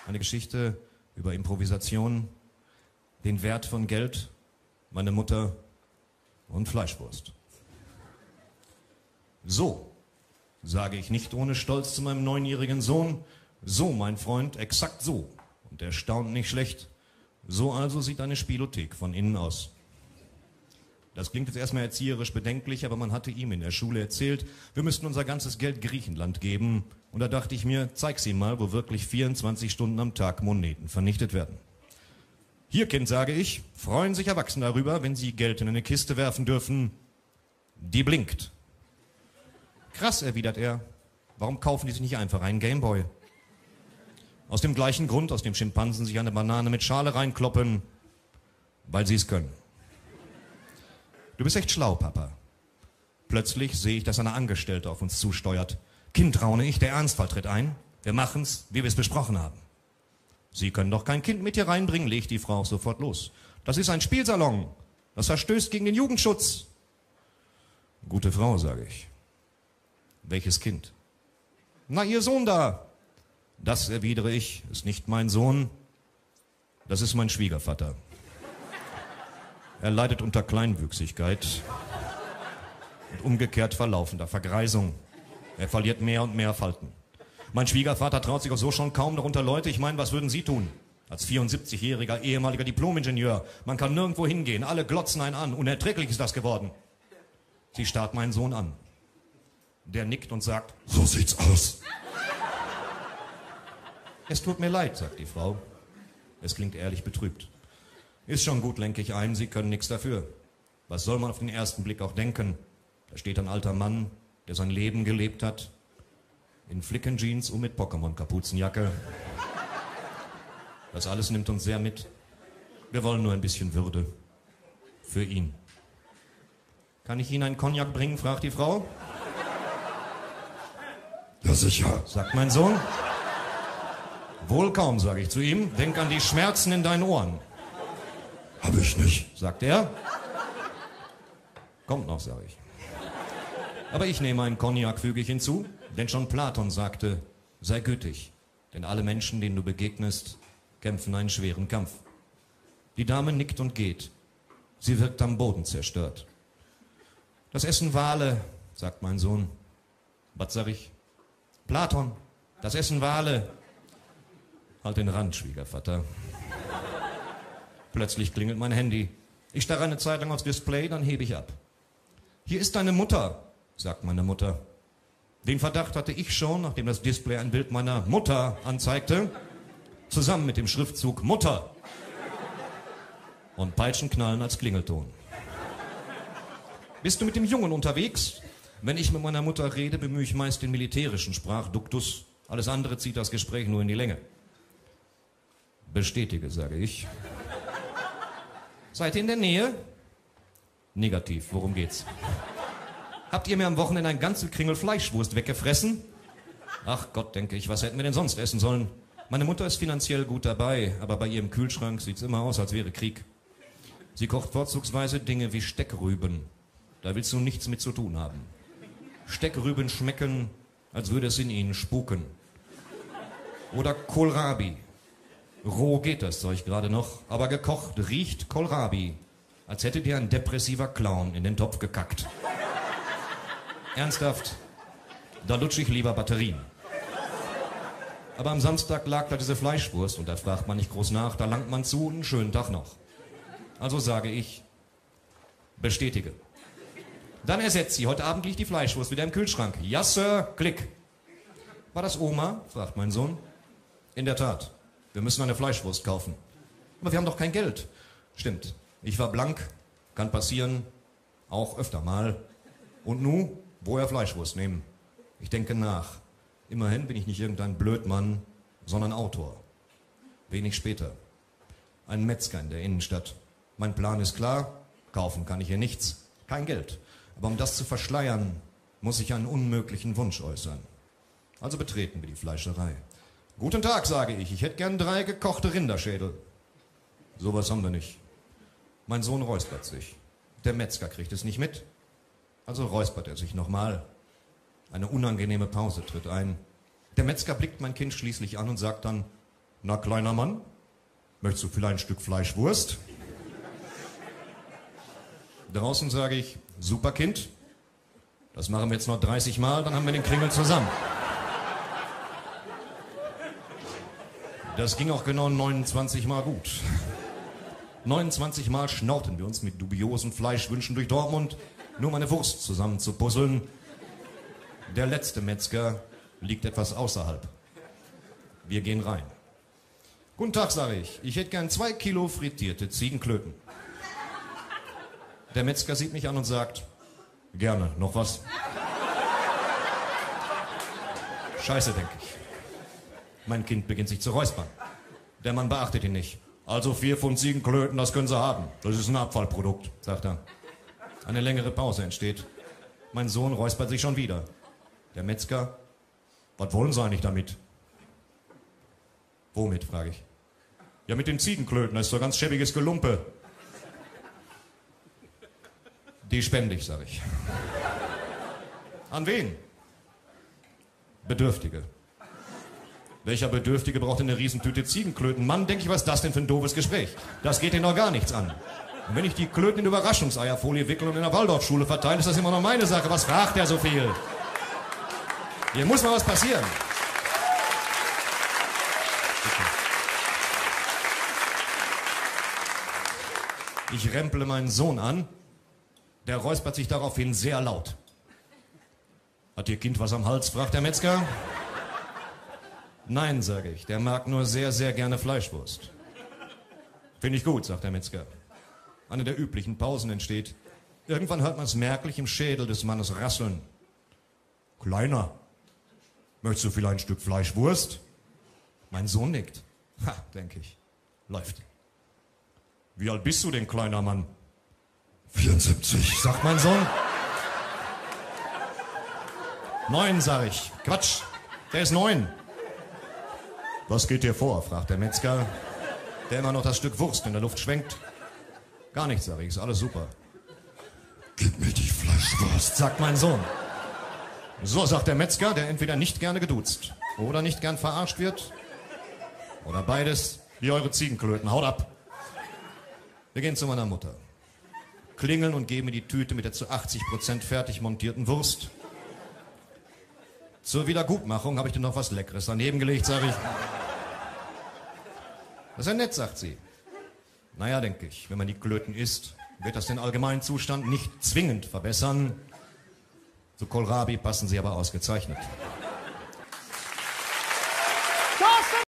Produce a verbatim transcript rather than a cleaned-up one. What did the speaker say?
Eine Geschichte über Improvisation, den Wert von Geld, meine Mutter und Fleischwurst. So, sage ich nicht ohne Stolz zu meinem neunjährigen Sohn, so, mein Freund, exakt so. Und er staunt nicht schlecht. So also sieht eine Spielothek von innen aus. Das klingt jetzt erstmal erzieherisch bedenklich, aber man hatte ihm in der Schule erzählt, wir müssten unser ganzes Geld Griechenland geben. Und da dachte ich mir, zeig's ihm mal, wo wirklich vierundzwanzig Stunden am Tag Moneten vernichtet werden. Hier, Kind, sage ich, freuen sich Erwachsene darüber, wenn sie Geld in eine Kiste werfen dürfen, die blinkt. Krass, erwidert er. Warum kaufen die sich nicht einfach einen Gameboy? Aus dem gleichen Grund, aus dem Schimpansen sich eine Banane mit Schale reinkloppen, weil sie es können. Du bist echt schlau, Papa. Plötzlich sehe ich, dass eine Angestellte auf uns zusteuert. Kind, raune ich, der Ernstfall tritt ein. Wir machen's, wie wir es besprochen haben. Sie können doch kein Kind mit hier reinbringen, legt die Frau auch sofort los. Das ist ein Spielsalon. Das verstößt gegen den Jugendschutz. Gute Frau, sage ich. Welches Kind? Na, Ihr Sohn da. Das, erwidere ich, ist nicht mein Sohn. Das ist mein Schwiegervater. Er leidet unter Kleinwüchsigkeit und umgekehrt verlaufender Vergreisung. Er verliert mehr und mehr Falten. Mein Schwiegervater traut sich auch so schon kaum noch unter Leute. Ich meine, was würden Sie tun? Als vierundsiebzigjähriger ehemaliger Diplomingenieur. Man kann nirgendwo hingehen. Alle glotzen einen an. Unerträglich ist das geworden. Sie starrt meinen Sohn an. Der nickt und sagt, so sieht's aus. Es tut mir leid, sagt die Frau. Es klingt ehrlich betrübt. Ist schon gut, lenke ich ein, Sie können nichts dafür. Was soll man auf den ersten Blick auch denken? Da steht ein alter Mann, der sein Leben gelebt hat, in Flickenjeans und mit Pokémon-Kapuzenjacke. Das alles nimmt uns sehr mit. Wir wollen nur ein bisschen Würde. Für ihn. Kann ich Ihnen einen Cognac bringen, fragt die Frau. Ja, sicher, sagt mein Sohn. Wohl kaum, sage ich zu ihm. Denk an die Schmerzen in deinen Ohren. Hab ich nicht, sagt er. Kommt noch, sage ich. Aber ich nehme einen Cognac, füge ich hinzu, denn schon Platon sagte, sei gütig, denn alle Menschen, denen du begegnest, kämpfen einen schweren Kampf. Die Dame nickt und geht. Sie wirkt am Boden zerstört. Das essen Wale, sagt mein Sohn. Was sag ich? Platon, das essen Wale. Halt den Rand, Schwiegervater. Plötzlich klingelt mein Handy. Ich starre eine Zeit lang aufs Display, dann hebe ich ab. Hier ist deine Mutter, sagt meine Mutter. Den Verdacht hatte ich schon, nachdem das Display ein Bild meiner Mutter anzeigte, zusammen mit dem Schriftzug Mutter und Peitschenknallen als Klingelton. Bist du mit dem Jungen unterwegs? Wenn ich mit meiner Mutter rede, bemühe ich meist den militärischen Sprachduktus. Alles andere zieht das Gespräch nur in die Länge. Bestätige, sage ich. Seid ihr in der Nähe? Negativ, worum geht's? Habt ihr mir am Wochenende ein ganzes Kringel Fleischwurst weggefressen? Ach Gott, denke ich, was hätten wir denn sonst essen sollen? Meine Mutter ist finanziell gut dabei, aber bei ihrem Kühlschrank sieht's immer aus, als wäre Krieg. Sie kocht vorzugsweise Dinge wie Steckrüben. Da willst du nichts mit zu tun haben. Steckrüben schmecken, als würde es in ihnen spuken. Oder Kohlrabi. Roh geht das Zeug gerade noch, aber gekocht riecht Kohlrabi, als hätte dir ein depressiver Clown in den Topf gekackt. Ernsthaft, da lutsche ich lieber Batterien. Aber am Samstag lag da diese Fleischwurst und da fragt man nicht groß nach, da langt man zu und einen schönen Tag noch. Also sage ich, bestätige. Dann ersetzt sie, heute Abend liegt die Fleischwurst wieder im Kühlschrank. Ja, Sir, klick. War das Oma? Fragt mein Sohn. In der Tat. Wir müssen eine Fleischwurst kaufen. Aber wir haben doch kein Geld. Stimmt. Ich war blank. Kann passieren. Auch öfter mal. Und nu, woher Fleischwurst nehmen? Ich denke nach. Immerhin bin ich nicht irgendein Blödmann, sondern Autor. Wenig später. Ein Metzger in der Innenstadt. Mein Plan ist klar. Kaufen kann ich hier nichts. Kein Geld. Aber um das zu verschleiern, muss ich einen unmöglichen Wunsch äußern. Also betreten wir die Fleischerei. Guten Tag, sage ich. Ich hätte gern drei gekochte Rinderschädel. Sowas haben wir nicht. Mein Sohn räuspert sich. Der Metzger kriegt es nicht mit. Also räuspert er sich nochmal. Eine unangenehme Pause tritt ein. Der Metzger blickt mein Kind schließlich an und sagt dann, Na, kleiner Mann, möchtest du vielleicht ein Stück Fleischwurst? Draußen sage ich, super Kind, das machen wir jetzt noch dreißig Mal, dann haben wir den Klingel zusammen. Das ging auch genau neunundzwanzig Mal gut. neunundzwanzig Mal schnauten wir uns mit dubiosen Fleischwünschen durch Dortmund, nur um eine Wurst zusammen zu puzzeln. Der letzte Metzger liegt etwas außerhalb. Wir gehen rein. Guten Tag, sage ich. Ich hätte gern zwei Kilo frittierte Ziegenklöten. Der Metzger sieht mich an und sagt, gerne, noch was? Scheiße, denke ich. Mein Kind beginnt sich zu räuspern. Der Mann beachtet ihn nicht. Also vier Pfund Ziegenklöten, das können Sie haben. Das ist ein Abfallprodukt, sagt er. Eine längere Pause entsteht. Mein Sohn räuspert sich schon wieder. Der Metzger, was wollen Sie eigentlich damit? Womit, frage ich. Ja, mit den Ziegenklöten, das ist so ganz schäbiges Gelumpe. Die spende ich, sage ich. An wen? Bedürftige. Welcher Bedürftige braucht eine Riesentüte Ziegenklöten? Mann, denke ich, was ist das denn für ein doofes Gespräch? Das geht den doch gar nichts an. Und wenn ich die Klöten in Überraschungseierfolie wickel und in der Waldorfschule verteile, ist das immer noch meine Sache. Was fragt der so viel? Hier muss mal was passieren. Ich remple meinen Sohn an. Der räuspert sich daraufhin sehr laut. Hat Ihr Kind was am Hals, fragt der Metzger. Nein, sage ich, der mag nur sehr, sehr gerne Fleischwurst. Finde ich gut, sagt der Metzger. Eine der üblichen Pausen entsteht. Irgendwann hört man es merklich im Schädel des Mannes rasseln. Kleiner, möchtest du vielleicht ein Stück Fleischwurst? Mein Sohn nickt. Ha, denke ich. Läuft. Wie alt bist du denn, kleiner Mann? vierundsiebzig, sagt mein Sohn. Neun, sag ich. Quatsch, der ist neun. Was geht dir vor, fragt der Metzger, der immer noch das Stück Wurst in der Luft schwenkt. Gar nichts, sag ich, ist alles super. Gib mir die Fleischwurst, sagt mein Sohn. So, sagt der Metzger, der entweder nicht gerne geduzt oder nicht gern verarscht wird. Oder beides, wie eure Ziegenklöten. Haut ab. Wir gehen zu meiner Mutter. Klingeln und geben mir die Tüte mit der zu achtzig Prozent fertig montierten Wurst. Zur Wiedergutmachung habe ich dir noch was Leckeres daneben gelegt, sage ich. Das ist ja nett, sagt sie. Naja, denke ich, wenn man die Klöten isst, wird das den allgemeinen Zustand nicht zwingend verbessern. Zu Kohlrabi passen sie aber ausgezeichnet.